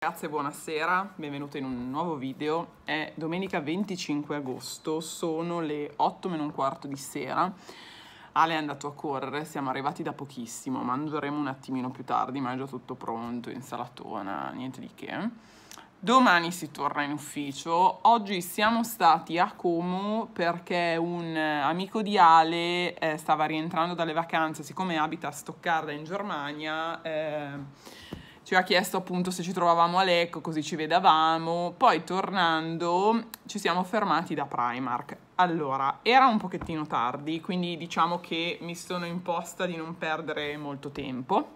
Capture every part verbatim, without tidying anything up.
Ragazze, buonasera, benvenute in un nuovo video. È domenica venticinque agosto, sono le otto meno un quarto di sera. Ale è andato a correre, siamo arrivati da pochissimo, mangeremo un attimino più tardi, ma è già tutto pronto, insalatona, niente di che. Domani si torna in ufficio. Oggi siamo stati a Como perché un amico di Ale eh, stava rientrando dalle vacanze, siccome abita a Stoccarda in Germania, eh, ci ha chiesto appunto se ci trovavamo a Lecco, così ci vedavamo. Poi tornando ci siamo fermati da Primark. Allora, era un pochettino tardi, quindi diciamo che mi sono imposta di non perdere molto tempo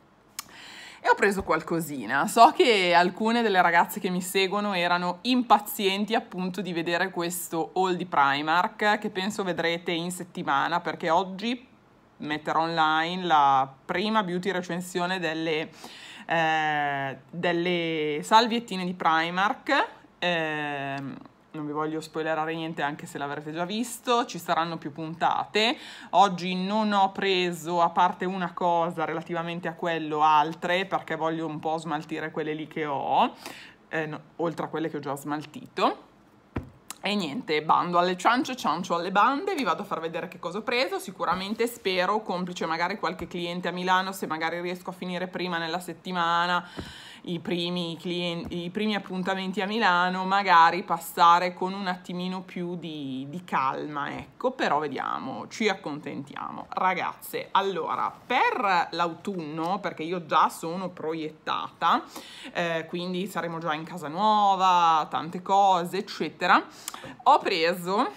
e ho preso qualcosina. So che alcune delle ragazze che mi seguono erano impazienti appunto di vedere questo haul di Primark, che penso vedrete in settimana, perché oggi metterò online la prima beauty recensione delle Eh, delle salviettine di Primark. Eh, non vi voglio spoilerare niente, anche se l'avrete già visto, ci saranno più puntate. Oggi non ho preso, a parte una cosa relativamente a quello, altre, perché voglio un po' smaltire quelle lì che ho, eh, no, oltre a quelle che ho già smaltito. E niente, bando alle ciance, ciancio alle bande, vi vado a far vedere che cosa ho preso. Sicuramente spero, complice magari qualche cliente a Milano, se magari riesco a finire prima nella settimana i primi, clienti, i primi appuntamenti a Milano, magari passare con un attimino più di, di calma, ecco, però vediamo, ci accontentiamo. Ragazze, allora, per l'autunno, perché io già sono proiettata, eh, quindi saremo già in casa nuova, tante cose, eccetera, ho preso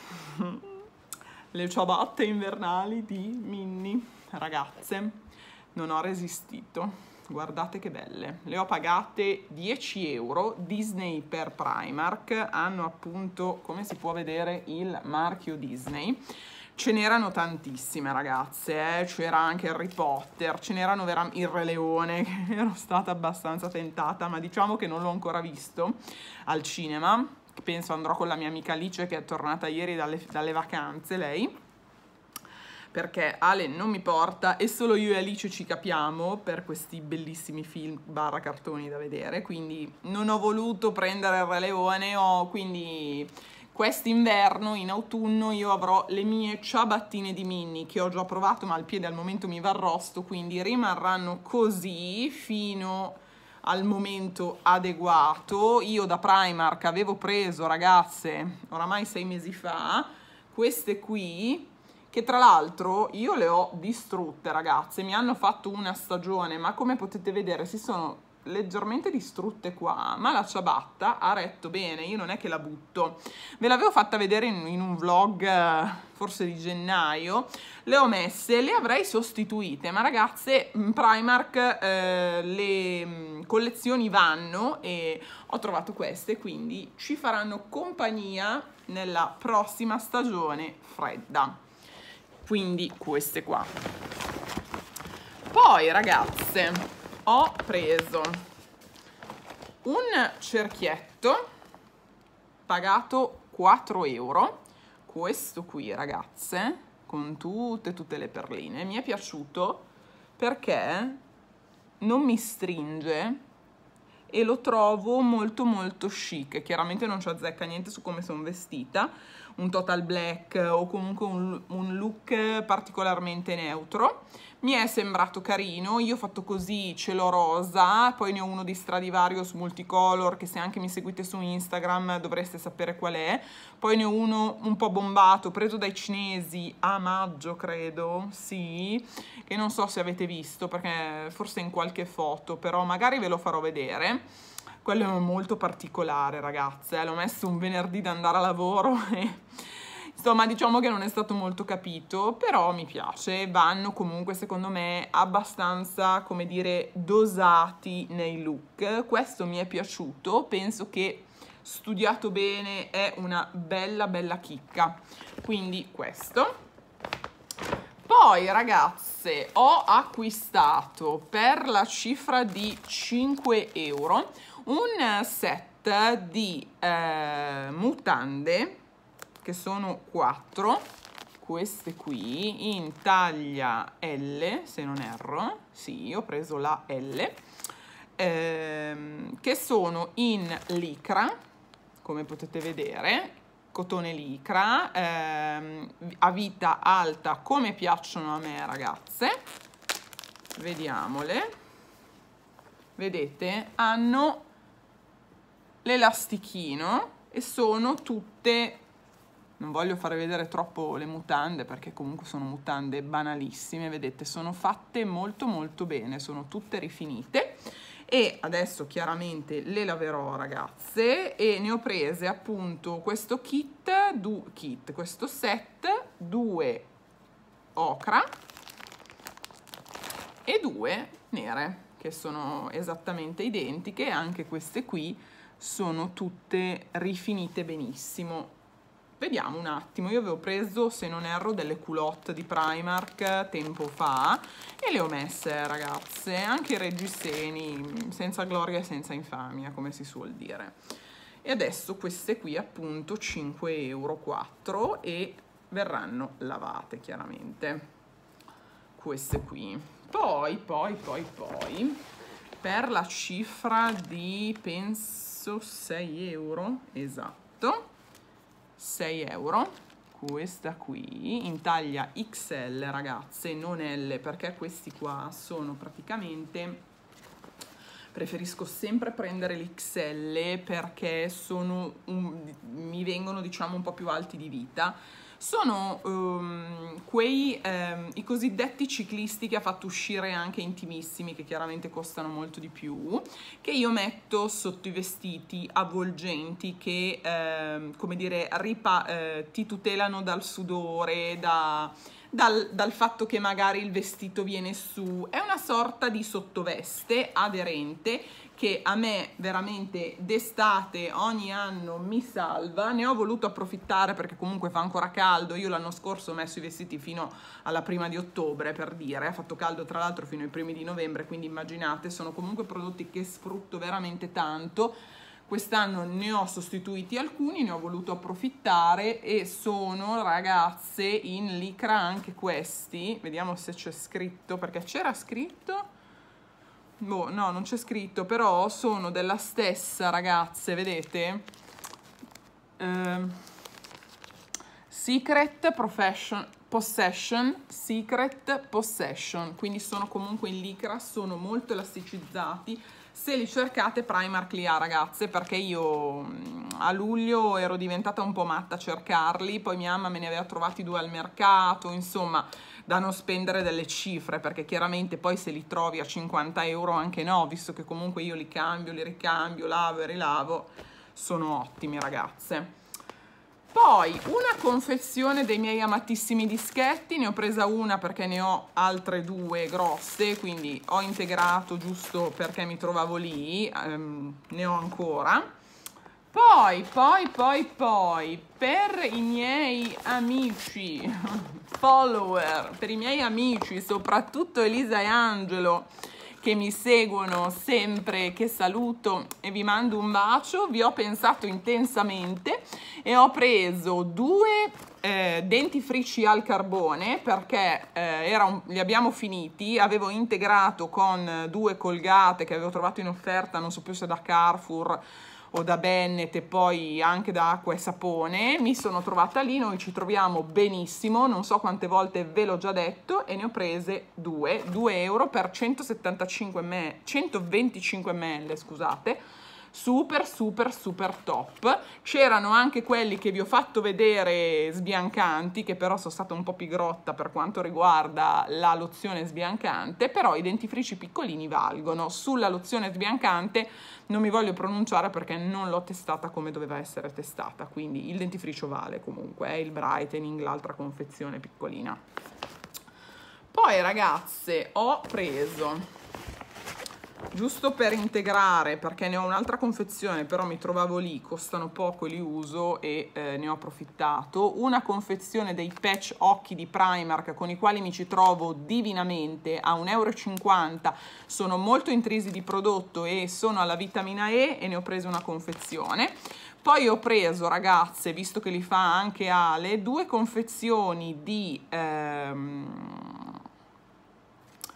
le ciabatte invernali di Minnie. Ragazze, non ho resistito. Guardate che belle, le ho pagate dieci euro, Disney per Primark, hanno appunto, come si può vedere, il marchio Disney. Ce n'erano tantissime, ragazze, eh? C'era anche Harry Potter, ce n'erano veramente il Re Leone, che ero stata abbastanza tentata, ma diciamo che non l'ho ancora visto al cinema. Penso andrò con la mia amica Alice, che è tornata ieri dalle, dalle vacanze, lei, perché Ale non mi porta e solo io e Alice ci capiamo per questi bellissimi film barra cartoni da vedere, quindi non ho voluto prendere il Re Leone. Ho quindi quest'inverno, in autunno, io avrò le mie ciabattine di Minnie, che ho già provato, ma al piede al momento mi va arrosto, quindi rimarranno così fino al momento adeguato. Io da Primark avevo preso, ragazze, oramai sei mesi fa, queste qui, che tra l'altro io le ho distrutte, ragazze, mi hanno fatto una stagione, ma come potete vedere si sono leggermente distrutte qua, ma la ciabatta ha retto bene, io non è che la butto. Ve l'avevo fatta vedere in, in un vlog forse di gennaio, le ho messe, le avrei sostituite, ma ragazze, Primark eh, le collezioni vanno e ho trovato queste, quindi ci faranno compagnia nella prossima stagione fredda. Quindi queste qua. Poi, ragazze, ho preso un cerchietto pagato quattro euro, questo qui, ragazze, con tutte tutte le perline. Mi è piaciuto perché non mi stringe e lo trovo molto molto chic. Chiaramente non ci azzecca niente su come sono vestita, un total black o comunque un, un look particolarmente neutro. Mi è sembrato carino, io ho fatto così, ce l'ho rosa, poi ne ho uno di Stradivarius multicolor, che se anche mi seguite su Instagram dovreste sapere qual è. Poi ne ho uno un po' bombato, preso dai cinesi a maggio, credo, sì, che non so se avete visto, perché forse in qualche foto, però magari ve lo farò vedere. Quello è molto particolare, ragazze, eh? L'ho messo un venerdì da andare a lavoro e insomma diciamo che non è stato molto capito, però mi piace. Vanno comunque secondo me abbastanza, come dire, dosati nei look. Questo mi è piaciuto, penso che studiato bene è una bella bella chicca, quindi questo. Poi, ragazze, ho acquistato per la cifra di cinque euro un set di eh, mutande, che sono quattro, queste qui, in taglia L, se non erro. Sì, ho preso la L. ehm, che sono in licra, come potete vedere, cotone licra, ehm, a vita alta come piacciono a me, ragazze. Vediamole. Vedete? Hanno l'elastichino e sono tutte, non voglio fare vedere troppo le mutande perché comunque sono mutande banalissime, vedete, sono fatte molto molto bene, sono tutte rifinite. E adesso chiaramente le laverò, ragazze, e ne ho prese appunto questo kit, du, kit questo set, due ocra e due nere, che sono esattamente identiche. Anche queste qui sono tutte rifinite benissimo. Vediamo un attimo, io avevo preso, se non erro, delle culotte di Primark tempo fa e le ho messe, ragazze, anche i reggiseni, senza gloria e senza infamia, come si suol dire. E adesso queste qui appunto cinque euro quattro e verranno lavate chiaramente, queste qui. Poi, poi, poi, poi, per la cifra di, penso, sei euro, esatto, sei euro, questa qui in taglia X L, ragazze, non L, perché questi qua sono praticamente, preferisco sempre prendere l'X L perché sono un, mi vengono diciamo un po' più alti di vita. Sono um, quei um, i cosiddetti ciclisti che ha fatto uscire anche intimissimi, che chiaramente costano molto di più, che io metto sotto i vestiti avvolgenti che um, come dire ripa eh, ti tutelano dal sudore, da, dal, dal fatto che magari il vestito viene su. È una sorta di sottoveste aderente che a me veramente d'estate ogni anno mi salva. Ne ho voluto approfittare perché comunque fa ancora caldo. Io l'anno scorso ho messo i vestiti fino alla prima di ottobre, per dire, ha fatto caldo tra l'altro fino ai primi di novembre, quindi immaginate, sono comunque prodotti che sfrutto veramente tanto. Quest'anno ne ho sostituiti alcuni, ne ho voluto approfittare e sono, ragazze, in licra anche questi. Vediamo se c'è scritto, perché c'era scritto... Boh, no, non c'è scritto, però sono della stessa, ragazze, vedete? Uh, Secret Profession, Possession, Secret Possession, quindi sono comunque in licra, sono molto elasticizzati. Se li cercate, Primark li ha, ragazze, perché io a luglio ero diventata un po' matta a cercarli, poi mia mamma me ne aveva trovati due al mercato, insomma, da non spendere delle cifre, perché chiaramente poi se li trovi a cinquanta euro anche no, visto che comunque io li cambio, li ricambio, lavo e rilavo, sono ottimi, ragazze. Poi una confezione dei miei amatissimi dischetti, ne ho presa una perché ne ho altre due grosse, quindi ho integrato giusto perché mi trovavo lì, ehm, ne ho ancora. Poi, poi, poi, poi, per i miei amici, follower, per i miei amici, soprattutto Elisa e Angelo, che mi seguono sempre, che saluto e vi mando un bacio, vi ho pensato intensamente e ho preso due eh, dentifrici al carbone perché eh, era un, li abbiamo finiti, avevo integrato con due Colgate che avevo trovato in offerta, non so più se da Carrefour o da Bennet e poi anche da Acqua e Sapone. Mi sono trovata lì, noi ci troviamo benissimo, non so quante volte ve l'ho già detto, e ne ho prese due, due euro per centosettantacinque millilitri, centoventicinque millilitri, scusate, super super super top. C'erano anche quelli che vi ho fatto vedere sbiancanti, che però sono stata un po' pigrotta per quanto riguarda la lozione sbiancante, però i dentifrici piccolini valgono. Sulla lozione sbiancante non mi voglio pronunciare perché non l'ho testata come doveva essere testata, quindi il dentifricio vale comunque, è il brightening, l'altra confezione piccolina. Poi, ragazze, ho preso, giusto per integrare, perché ne ho un'altra confezione, però mi trovavo lì, costano poco, li uso e eh, ne ho approfittato, una confezione dei patch occhi di Primark con i quali mi ci trovo divinamente a un euro e cinquanta, sono molto intrisi di prodotto e sono alla vitamina E e ne ho preso una confezione. Poi ho preso, ragazze, visto che li fa anche Ale, due confezioni di... Ehm,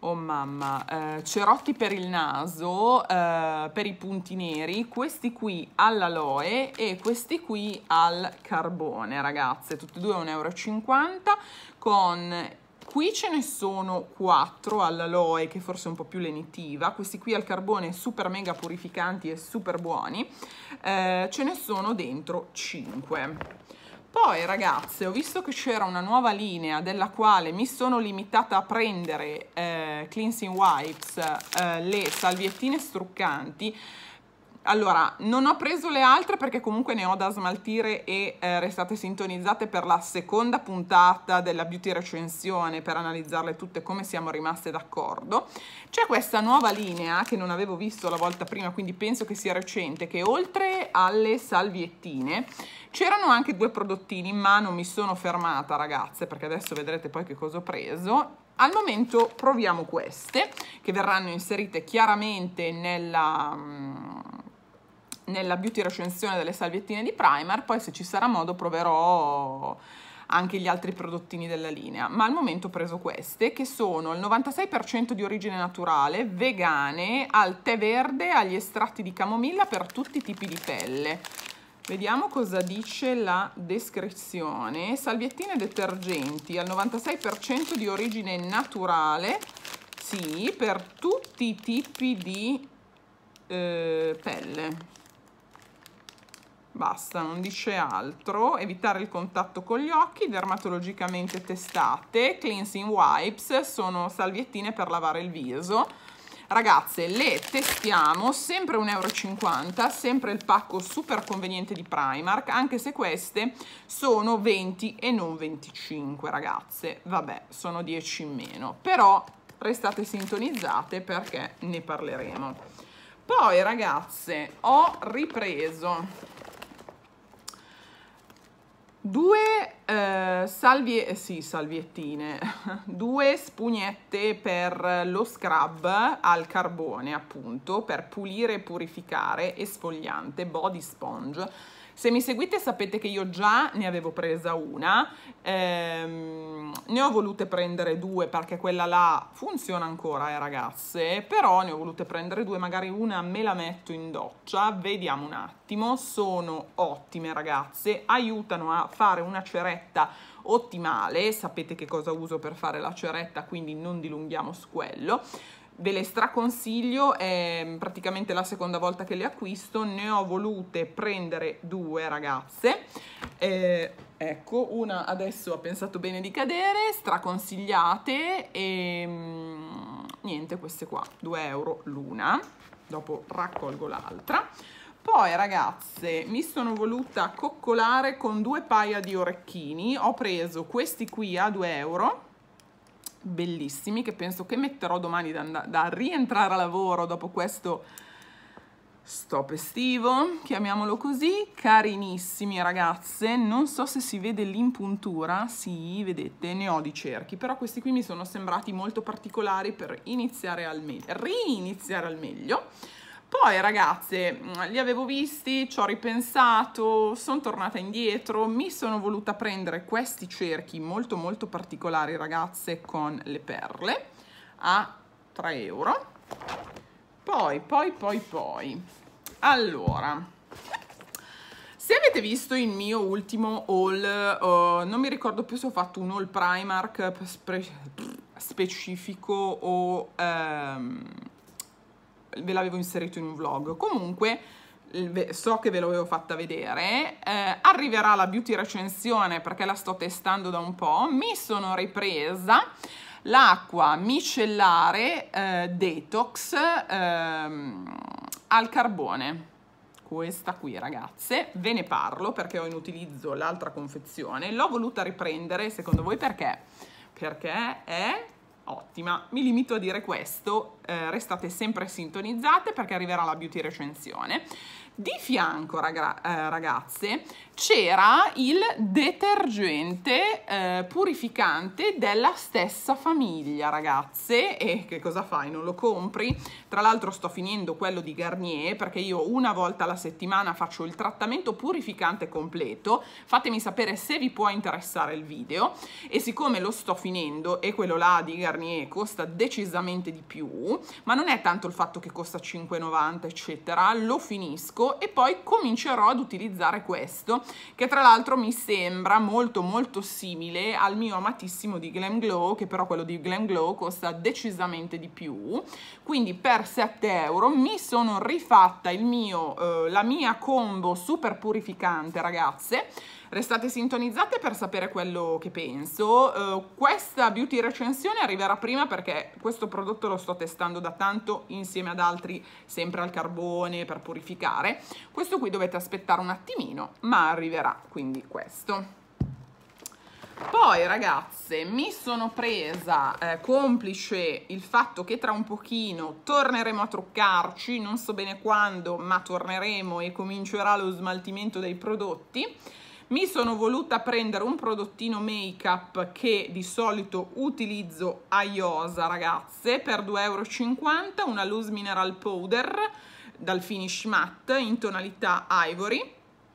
Oh mamma, eh, cerotti per il naso, eh, per i punti neri, questi qui all'aloe e questi qui al carbone, ragazze, tutti e due un euro e cinquanta, con, qui ce ne sono quattro all'aloe, che forse è un po' più lenitiva, questi qui al carbone super mega purificanti e super buoni, eh, ce ne sono dentro cinque. Poi ragazze, ho visto che c'era una nuova linea della quale mi sono limitata a prendere eh, Cleansing Wipes, eh, le salviettine struccanti. Allora, non ho preso le altre perché comunque ne ho da smaltire e eh, restate sintonizzate per la seconda puntata della beauty recensione per analizzarle tutte come siamo rimaste d'accordo. C'è questa nuova linea che non avevo visto la volta prima, quindi penso che sia recente, che oltre alle salviettine c'erano anche due prodottini, ma non mi sono fermata ragazze perché adesso vedrete poi che cosa ho preso. Al momento proviamo queste che verranno inserite chiaramente nella... nella beauty recensione delle salviettine di Primark, poi se ci sarà modo proverò anche gli altri prodottini della linea, ma al momento ho preso queste che sono il novantasei per cento di origine naturale, vegane, al tè verde, agli estratti di camomilla per tutti i tipi di pelle. Vediamo cosa dice la descrizione. Salviettine detergenti al novantasei per cento di origine naturale, sì, per tutti i tipi di eh, pelle. Basta, non dice altro. Evitare il contatto con gli occhi, dermatologicamente testate. Cleansing Wipes, sono salviettine per lavare il viso. Ragazze, le testiamo, sempre un euro e cinquanta, sempre il pacco super conveniente di Primark, anche se queste sono venti e non venticinque, ragazze. Vabbè, sono dieci in meno, però restate sintonizzate perché ne parleremo. Poi, ragazze, ho ripreso due eh, salvie, eh, sì, salviettine, due spugnette per lo scrub al carbone, appunto, per pulire e purificare, esfoliante, body sponge. Se mi seguite sapete che io già ne avevo presa una, ehm, ne ho volute prendere due perché quella là funziona ancora, eh ragazze, però ne ho volute prendere due, magari una me la metto in doccia, vediamo un attimo. Sono ottime ragazze, aiutano a fare una ceretta ottimale, sapete che cosa uso per fare la ceretta, quindi non dilunghiamo su quello. Ve le straconsiglio, è praticamente la seconda volta che le acquisto, ne ho volute prendere due ragazze, eh, ecco, una adesso ha pensato bene di cadere, straconsigliate e mh, niente, queste qua, due euro l'una, dopo raccolgo l'altra. Poi ragazze mi sono voluta coccolare con due paia di orecchini, ho preso questi qui a due euro, bellissimi, che penso che metterò domani da, da rientrare a lavoro dopo questo stop estivo, chiamiamolo così. Carinissimi ragazze, non so se si vede l'impuntura, sì, vedete, ne ho di cerchi, però questi qui mi sono sembrati molto particolari per iniziare al meglio, riniziare al meglio. Poi ragazze, li avevo visti, ci ho ripensato, sono tornata indietro, mi sono voluta prendere questi cerchi molto molto particolari ragazze con le perle a tre euro. Poi, poi, poi, poi, allora, se avete visto il mio ultimo haul, uh, non mi ricordo più se ho fatto un haul Primark spe specifico o... Um, ve l'avevo inserito in un vlog, comunque so che ve l'avevo fatta vedere, eh, arriverà la beauty recensione perché la sto testando da un po', mi sono ripresa l'acqua micellare eh, detox ehm, al carbone, questa qui ragazze, ve ne parlo perché ho in utilizzo l'altra confezione, l'ho voluta riprendere, secondo voi perché? Perché è ottima, mi limito a dire questo. eh, restate sempre sintonizzate perché arriverà la beauty recensione. Di fianco, raga, eh, ragazze, c'era il detergente eh, purificante della stessa famiglia, ragazze. E che cosa fai? Non lo compri? Tra l'altro sto finendo quello di Garnier perché io una volta alla settimana faccio il trattamento purificante completo. Fatemi sapere se vi può interessare il video. E siccome lo sto finendo e quello là di Garnier costa decisamente di più, ma non è tanto il fatto che costa cinque e novanta eccetera, lo finisco e poi comincerò ad utilizzare questo, che tra l'altro mi sembra molto molto simile al mio amatissimo di Glam Glow, che però quello di Glam Glow costa decisamente di più. Quindi per sette euro mi sono rifatta il mio, eh, la mia combo super purificante, ragazze. Restate sintonizzate per sapere quello che penso. Uh, questa beauty recensione arriverà prima perché questo prodotto lo sto testando da tanto insieme ad altri, sempre al carbone per purificare. Questo qui dovete aspettare un attimino, ma arriverà, quindi questo. Poi, ragazze, mi sono presa, eh, complice il fatto che tra un pochino torneremo a truccarci, non so bene quando, ma torneremo e comincerà lo smaltimento dei prodotti. Mi sono voluta prendere un prodottino make up che di solito utilizzo a Iosa, ragazze, per due e cinquanta euro, una Loose Mineral Powder dal Finish Matte in tonalità Ivory,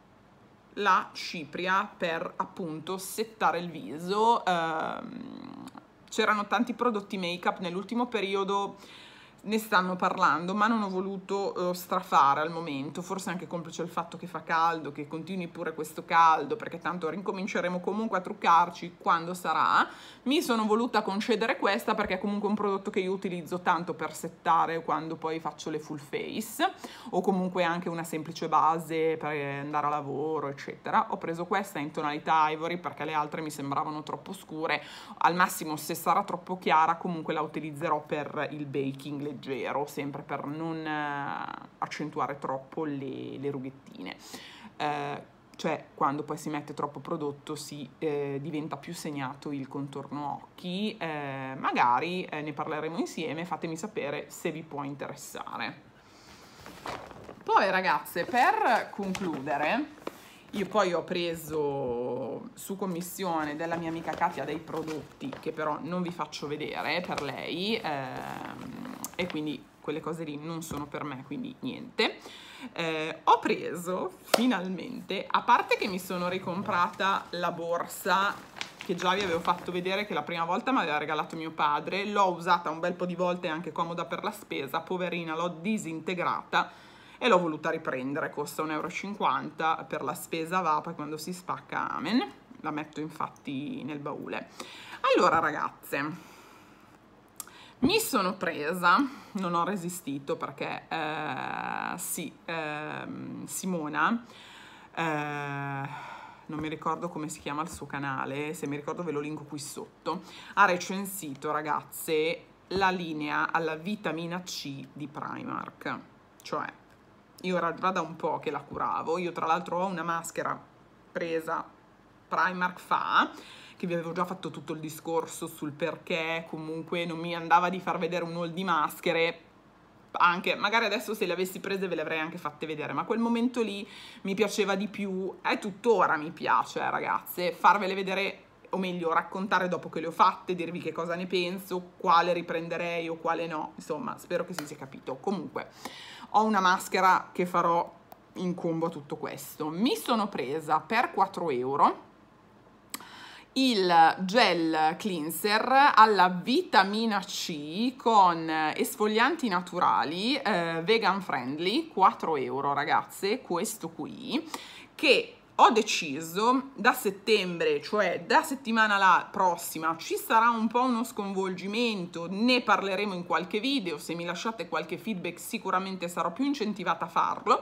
la cipria per appunto settare il viso. Ehm, c'erano tanti prodotti make up nell'ultimo periodo, ne stanno parlando, ma non ho voluto uh, strafare al momento, forse anche complice il fatto che fa caldo, che continui pure questo caldo, perché tanto ricominceremo comunque a truccarci quando sarà. Mi sono voluta concedere questa perché è comunque un prodotto che io utilizzo tanto per settare quando poi faccio le full face, o comunque anche una semplice base per andare a lavoro, eccetera. Ho preso questa in tonalità Ivory perché le altre mi sembravano troppo scure. Al massimo, se sarà troppo chiara, comunque la utilizzerò per il baking leggero, sempre per non eh, accentuare troppo le, le rughettine. Eh, cioè quando poi si mette troppo prodotto si eh, diventa più segnato il contorno occhi. Eh, magari eh, ne parleremo insieme, fatemi sapere se vi può interessare. Poi, ragazze, per concludere, io poi ho preso su commissione della mia amica Katia dei prodotti che però non vi faccio vedere per lei, ehm, e quindi quelle cose lì non sono per me, quindi niente. Eh, ho preso finalmente, a parte che mi sono ricomprata la borsa che già vi avevo fatto vedere, che la prima volta mi aveva regalato mio padre, l'ho usata un bel po' di volte, è anche comoda per la spesa, poverina, l'ho disintegrata e l'ho voluta riprendere, costa un euro e cinquanta, per la spesa va, poi quando si spacca amen, la metto infatti nel baule. Allora, ragazze, mi sono presa, non ho resistito perché eh, sì, eh, Simona, eh, non mi ricordo come si chiama il suo canale, se mi ricordo ve lo linko qui sotto, ha recensito, ragazze, la linea alla vitamina C di Primark. Cioè, io era già da un po' che la curavo, io tra l'altro ho una maschera presa Primark fa, che vi avevo già fatto tutto il discorso sul perché comunque non mi andava di far vedere un haul di maschere, anche magari adesso se le avessi prese ve le avrei anche fatte vedere, ma quel momento lì mi piaceva di più, e tuttora mi piace, eh, ragazze, farvele vedere, o meglio raccontare dopo che le ho fatte, dirvi che cosa ne penso, quale riprenderei o quale no, insomma spero che si sia capito. Comunque ho una maschera che farò in combo a tutto questo. Mi sono presa per quattro euro il gel cleanser alla vitamina C con esfolianti naturali, eh, vegan friendly, quattro euro, ragazze, questo qui, che ho deciso da settembre, cioè da settimana la prossima, ci sarà un po' uno sconvolgimento, ne parleremo in qualche video, se mi lasciate qualche feedback sicuramente sarò più incentivata a farlo.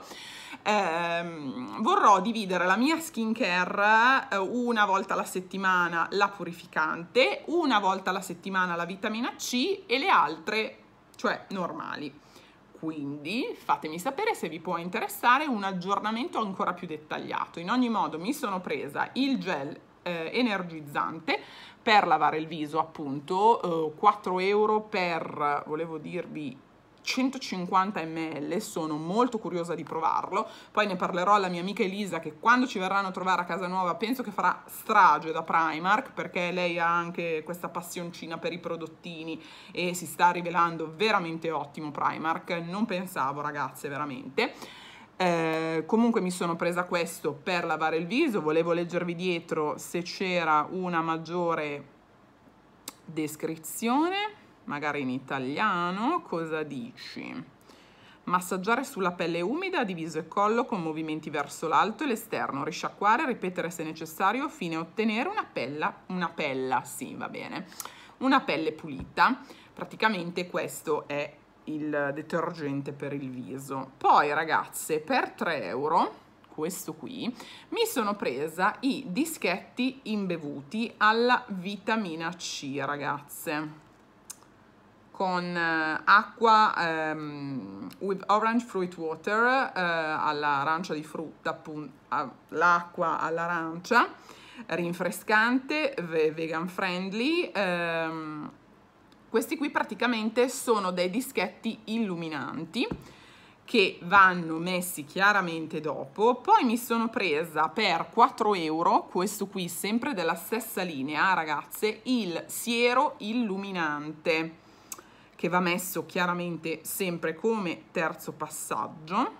Ehm, vorrò dividere la mia skincare eh, una volta alla settimana la purificante, una volta alla settimana la vitamina C e le altre, cioè normali. Quindi fatemi sapere se vi può interessare un aggiornamento ancora più dettagliato. In ogni modo mi sono presa il gel eh, energizzante per lavare il viso, appunto, eh, quattro euro per, volevo dirvi, centocinquanta millilitri, sono molto curiosa di provarlo, poi ne parlerò alla mia amica Elisa che quando ci verranno a trovare a casa nuova penso che farà strage da Primark, perché lei ha anche questa passioncina per i prodottini e si sta rivelando veramente ottimo Primark, non pensavo ragazze, veramente. Eh, comunque mi sono presa questo per lavare il viso, volevo leggervi dietro se c'era una maggiore descrizione, magari in italiano. Cosa dici? Massaggiare sulla pelle umida di viso e collo con movimenti verso l'alto e l'esterno, risciacquare, ripetere se necessario fino a ottenere una pella, una pella, sì va bene, una pelle pulita. Praticamente questo è il detergente per il viso. Poi ragazze, per tre euro, questo qui, mi sono presa i dischetti imbevuti alla vitamina C, ragazze, con eh, acqua um, with orange fruit water, eh, all'arancia di frutta, appunto, l'acqua all'arancia, rinfrescante, vegan friendly. ehm, questi qui praticamente sono dei dischetti illuminanti che vanno messi chiaramente dopo. Poi mi sono presa per quattro euro, questo qui sempre della stessa linea, ragazze, il siero illuminante, che va messo chiaramente sempre come terzo passaggio.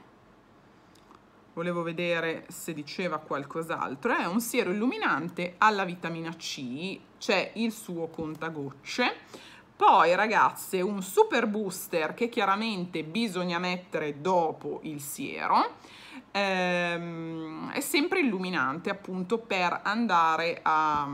Volevo vedere se diceva qualcos'altro. È un siero illuminante alla vitamina C, c'è il suo contagocce. Poi ragazze, un super booster che chiaramente bisogna mettere dopo il siero, ehm, è sempre illuminante, appunto, per andare a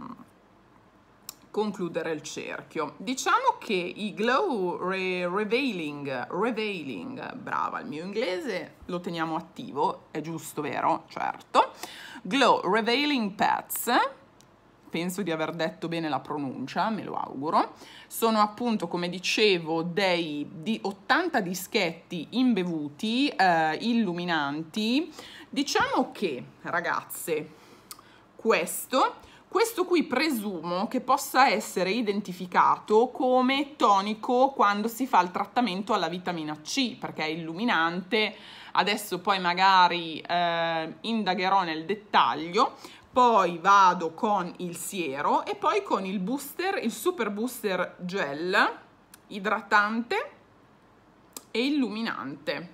concludere il cerchio. Diciamo che i Glow Re Revealing, Revealing, brava, il mio inglese lo teniamo attivo, è giusto, vero? Certo. Glow Revealing Pads, penso di aver detto bene la pronuncia, me lo auguro, sono appunto, come dicevo, dei di ottanta dischetti imbevuti, eh, illuminanti. Diciamo che, ragazze, questo Questo qui presumo che possa essere identificato come tonico quando si fa il trattamento alla vitamina C, perché è illuminante. Adesso poi magari eh, indagherò nel dettaglio, poi vado con il siero e poi con il booster, il super booster gel, idratante e illuminante.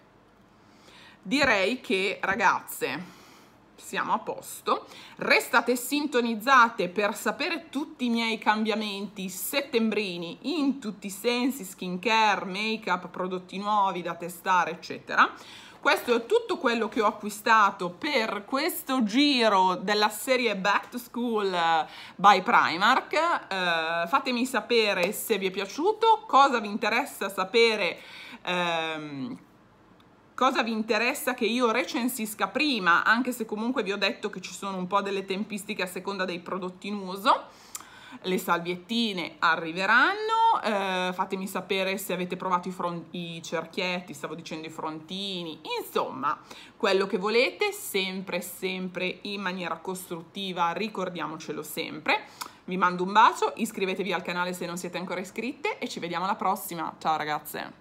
Direi che, ragazze, siamo a posto. Restate sintonizzate per sapere tutti i miei cambiamenti settembrini in tutti i sensi, skincare, make up, prodotti nuovi da testare, eccetera. Questo è tutto quello che ho acquistato per questo giro della serie Back to School by Primark. Eh, fatemi sapere se vi è piaciuto, cosa vi interessa sapere, ehm, cosa vi interessa che io recensisca prima, anche se comunque vi ho detto che ci sono un po' delle tempistiche a seconda dei prodotti in uso. Le salviettine arriveranno, eh, fatemi sapere se avete provato i, front i cerchietti, stavo dicendo i frontini, insomma, quello che volete, sempre, sempre in maniera costruttiva, ricordiamocelo sempre. Vi mando un bacio, iscrivetevi al canale se non siete ancora iscritte e ci vediamo alla prossima. Ciao ragazze!